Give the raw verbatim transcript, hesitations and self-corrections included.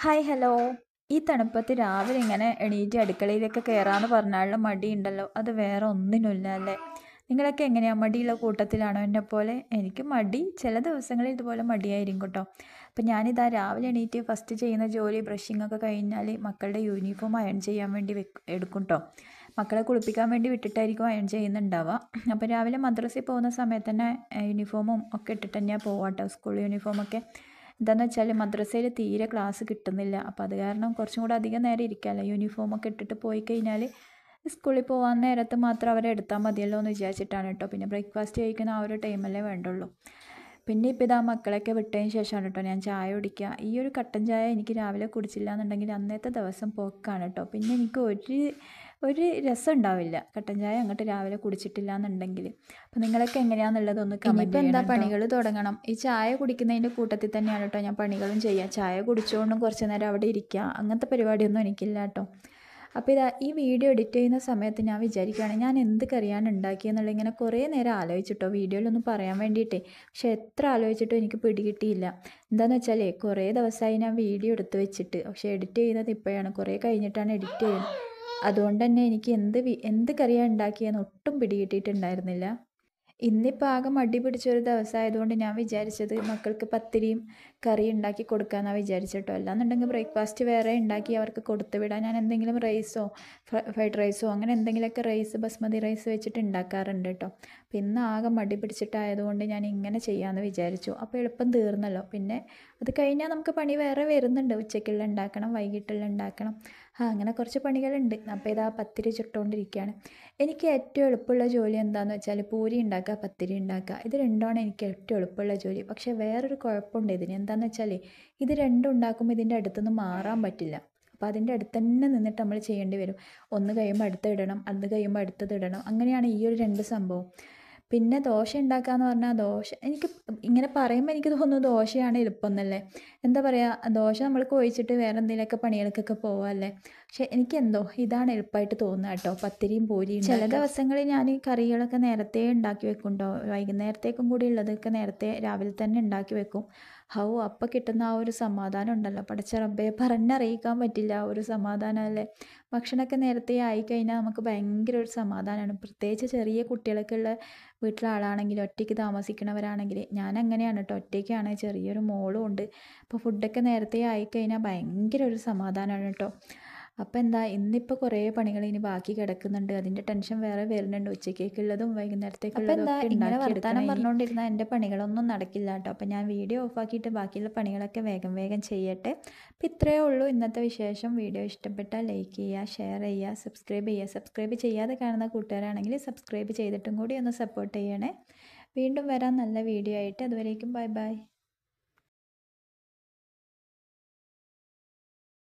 Hi hello. ഈ തണുപ്പത്ത് രാവിലെ ഇങ്ങനെ എണീറ്റ് അടുക്കളയിലേക്ക് കയറാമെന്ന് പറഞ്ഞാലുള്ള മടിയുണ്ടല്ലോ, അത് വേറെ ഒന്നിനുമില്ല അല്ലേ? നിങ്ങളൊക്കെ എങ്ങനെയാണ്, മടിയുള്ള കൂട്ടത്തിലാണോ എന്നെ പോലെ? എനിക്ക് മടി ചില ദിവസങ്ങളിൽ ഇതുപോലെ മടിയായിരിക്കും കേട്ടോ. അപ്പം ഞാനിതാ രാവിലെ എണീറ്റ് ഫസ്റ്റ് ചെയ്യുന്ന ജോലി ബ്രഷിംഗ് ഒക്കെ കഴിഞ്ഞാൽ മക്കളുടെ യൂണിഫോം അയൺ ചെയ്യാൻ വേണ്ടി വെക്ക് എടുക്കും കേട്ടോ. മക്കളെ കുളിപ്പിക്കാൻ വേണ്ടി വിട്ടിട്ടായിരിക്കും അയൺ ചെയ്യുന്നുണ്ടാവുക. അപ്പോൾ രാവിലെ മദ്രസയിൽ പോകുന്ന സമയത്ത് തന്നെ യൂണിഫോമും ഒക്കെ ഇട്ടിട്ട് തന്നെയാണ് പോവാട്ടോ, സ്കൂൾ യൂണിഫോമൊക്കെ. എന്താണെന്ന് വെച്ചാൽ മദ്രസയിൽ തീരെ ക്ലാസ് കിട്ടുന്നില്ല. അപ്പോൾ അത് കാരണം കുറച്ചും കൂടെ അധികം നേരം ഇരിക്കാമല്ലോ. യൂണിഫോമൊക്കെ ഇട്ടിട്ട് പോയി കഴിഞ്ഞാൽ സ്കൂളിൽ പോകാൻ നേരത്ത് മാത്രം അവരെ എടുത്താൽ മതിയല്ലോ എന്ന് വിചാരിച്ചിട്ടാണ് കേട്ടോ. പിന്നെ ബ്രേക്ക്ഫാസ്റ്റ് കഴിക്കുന്ന ആ ഒരു ടൈമല്ലേ വേണ്ടുള്ളൂ. പിന്നെ ഇപ്പോൾ ഇതാ മക്കളൊക്കെ വിട്ടതിന് ശേഷമാണ് കേട്ടോ ഞാൻ ചായ കുടിക്കുക. ഈ ഒരു കട്ടൻ ചായ എനിക്ക് രാവിലെ കുടിച്ചില്ല എന്നുണ്ടെങ്കിൽ അന്നത്തെ ദിവസം പോക്കാണ് കേട്ടോ. പിന്നെ എനിക്ക് ഒരു ഒരു രസം ഉണ്ടാവില്ല കട്ടൻ ചായ അങ്ങോട്ട് രാവിലെ കുടിച്ചിട്ടില്ല എന്നുണ്ടെങ്കിൽ. അപ്പോൾ നിങ്ങളൊക്കെ എങ്ങനെയാണെന്നുള്ളതൊന്ന് കമൻറ്റ് ചെയ്യണം. എന്താ പണികൾ തുടങ്ങണം. ഈ ചായ കുടിക്കുന്നതിൻ്റെ കൂട്ടത്തിൽ തന്നെയാണ് കേട്ടോ ഞാൻ പണികളും ചെയ്യുക. ചായ കുടിച്ചുകൊണ്ടും കുറച്ച് നേരം അവിടെ ഇരിക്കുക, അങ്ങനത്തെ പരിപാടിയൊന്നും എനിക്കില്ല കേട്ടോ. അപ്പോൾ ഇതാ ഈ വീഡിയോ എഡിറ്റ് ചെയ്യുന്ന സമയത്ത് ഞാൻ വിചാരിക്കുകയാണ് ഞാൻ എന്ത് കറിയാണ് ഉണ്ടാക്കിയെന്നുള്ളത്. ഇങ്ങനെ കുറേ നേരം ആലോചിച്ചിട്ടോ വീഡിയോയിലൊന്നും പറയാൻ വേണ്ടിയിട്ടേ. പക്ഷെ എത്ര ആലോചിച്ചിട്ടും എനിക്ക് പിടികിട്ടിയില്ല. എന്താണെന്ന് വെച്ചാലേ കുറേ ദിവസമായി ഞാൻ വീഡിയോ എടുത്ത് വെച്ചിട്ട്, പക്ഷേ എഡിറ്റ് ചെയ്യുന്നത് ഇപ്പോഴാണ്, കുറേ കഴിഞ്ഞിട്ടാണ് എഡിറ്റ് ചെയ്യുന്നത്. അതുകൊണ്ട് തന്നെ എനിക്ക് എന്ത് എന്ത് കറിയാണ് ഉണ്ടാക്കിയെന്ന് ഒട്ടും പിടികിട്ടിയിട്ടുണ്ടായിരുന്നില്ല. ഇന്നിപ്പോൾ ആകെ മടി പിടിച്ചൊരു ദിവസമായതുകൊണ്ട് ഞാൻ വിചാരിച്ചത് മക്കൾക്ക് പത്തിരിയും കറി ഉണ്ടാക്കി കൊടുക്കാമെന്നാണ് വിചാരിച്ചിട്ടോ. അല്ലാന്നുണ്ടെങ്കിൽ ബ്രേക്ക്ഫാസ്റ്റ് വേറെ ഉണ്ടാക്കി അവർക്ക് കൊടുത്തു വിടാൻ ഞാൻ എന്തെങ്കിലും റൈസോ ഫ്രൈഡ് റൈസോ അങ്ങനെ എന്തെങ്കിലുമൊക്കെ റൈസ് ബസ്മതി റൈസ് വെച്ചിട്ട് ഉണ്ടാക്കാറുണ്ട് കേട്ടോ. അപ്പോൾ ഇന്ന് ആകെ മടി പിടിച്ചിട്ടായതുകൊണ്ട് ഞാൻ ഇങ്ങനെ ചെയ്യാമെന്ന് വിചാരിച്ചു. അപ്പോൾ എളുപ്പം തീർന്നല്ലോ. പിന്നെ അത് കഴിഞ്ഞാൽ നമുക്ക് പണി വേറെ വരുന്നുണ്ട്. ഉച്ചയ്ക്കുള്ള ഉണ്ടാക്കണം, വൈകിട്ടുള്ള ഉണ്ടാക്കണം, ആ അങ്ങനെ കുറച്ച് പണികളുണ്ട്. അപ്പോൾ ഇതാ പത്തിരി ചുട്ടുകൊണ്ടിരിക്കുകയാണ്. എനിക്ക് ഏറ്റവും എളുപ്പമുള്ള ജോലി എന്താണെന്ന് വെച്ചാൽ പൂരി ഉണ്ടാക്കുക, പത്തിരി ഉണ്ടാക്കുക. ഇത് രണ്ടുമാണ് എനിക്ക് ഏറ്റവും എളുപ്പമുള്ള ജോലി. പക്ഷേ വേറൊരു കുഴപ്പമുണ്ട് ഇതിന്. എന്താണെന്ന് വെച്ചാൽ ഇത് രണ്ടും ഉണ്ടാക്കുമ്പോൾ ഇതിൻ്റെ അടുത്തുനിന്ന് മാറാൻ പറ്റില്ല. അപ്പോൾ അതിൻ്റെ അടുത്ത് തന്നെ നിന്നിട്ട് നമ്മൾ ചെയ്യേണ്ടി വരും. ഒന്ന് കഴിയുമ്പോൾ അടുത്ത് ഇടണം, അത് കഴിയുമ്പോൾ അടുത്തത് ഇടണം. അങ്ങനെയാണ് ഈ ഒരു രണ്ട് സംഭവം. പിന്നെ ദോശ ഉണ്ടാക്കാമെന്ന് പറഞ്ഞാൽ ദോശ എനിക്ക് ഇങ്ങനെ പറയുമ്പോൾ എനിക്ക് തോന്നുന്നു ദോശയാണ് എളുപ്പം എന്നല്ലേ. എന്താ പറയുക, ദോശ നമ്മൾ കൊഴിച്ചിട്ട് വേറെ എന്തെങ്കിലുമൊക്കെ പണികൾക്കൊക്കെ പോവാമല്ലേ. പക്ഷേ എനിക്കെന്തോ ഇതാണ് എളുപ്പമായിട്ട് തോന്നുക കേട്ടോ, പത്തിരിയും പൂരിയും. ചില ദിവസങ്ങളിൽ ഞാൻ ഈ കറികളൊക്കെ നേരത്തെ ഉണ്ടാക്കി വെക്കും കേട്ടോ. വൈകുന്നേരത്തേക്കും കൂടി ഉള്ളതൊക്കെ നേരത്തെ രാവിലെ തന്നെ ഉണ്ടാക്കി വെക്കും. ഹൗ അപ്പം കിട്ടുന്ന ആ ഒരു സമാധാനം ഉണ്ടല്ലോ, പടച്ച റബ്ബേ, പറഞ്ഞറിയിക്കാൻ പറ്റില്ല ആ ഒരു സമാധാനം അല്ലേ. ഭക്ഷണമൊക്കെ നേരത്തെ ആയിക്കഴിഞ്ഞാൽ നമുക്ക് ഭയങ്കര ഒരു സമാധാനമാണ്. പ്രത്യേകിച്ച് ചെറിയ കുട്ടികളൊക്കെ ഉള്ള വീട്ടിലെ ആളാണെങ്കിൽ, ഒറ്റയ്ക്ക് താമസിക്കണവരാണെങ്കിൽ. ഞാൻ അങ്ങനെയാണ് കേട്ടോ, ഒറ്റയ്ക്കാണ്, ചെറിയൊരു മോളും ഉണ്ട്. അപ്പോൾ ഫുഡൊക്കെ നേരത്തെ ആയിക്കഴിഞ്ഞാൽ ഭയങ്കര ഒരു സമാധാനമാണ് കേട്ടോ. അപ്പോൾ എന്താ ഇന്നിപ്പോൾ കുറേ പണികൾ ഇനി ബാക്കി കിടക്കുന്നുണ്ട്. അതിൻ്റെ ടെൻഷൻ വേറെ വരുന്നുണ്ട്. ഉച്ചക്കേക്കുള്ളതും വൈകുന്നേരത്തേക്കുള്ളതും ഒക്കെ ഉണ്ടാക്കിയെടുക്കണം. പറഞ്ഞുകൊണ്ടിരുന്നാൽ എൻ്റെ പണികളൊന്നും നടക്കില്ല കേട്ടോ. അപ്പോൾ ഞാൻ വീഡിയോ ഓഫാക്കിയിട്ട് ബാക്കിയുള്ള പണികളൊക്കെ വേഗം വേഗം ചെയ്യട്ടെ. അപ്പോൾ ഇത്രയേ ഉള്ളൂ ഇന്നത്തെ വിശേഷം. വീഡിയോ ഇഷ്ടപ്പെട്ടാൽ ലൈക്ക് ചെയ്യുക, ഷെയർ ചെയ്യുക, സബ്സ്ക്രൈബ് ചെയ്യുക. സബ്സ്ക്രൈബ് ചെയ്യാതെ കാണുന്ന കൂട്ടുകാരാണെങ്കിൽ സബ്സ്ക്രൈബ് ചെയ്തിട്ടും കൂടി ഒന്ന് സപ്പോർട്ട് ചെയ്യണേ. വീണ്ടും വരാം നല്ല വീഡിയോ ആയിട്ട്. അതുവരേക്കും ബൈ ബൈ.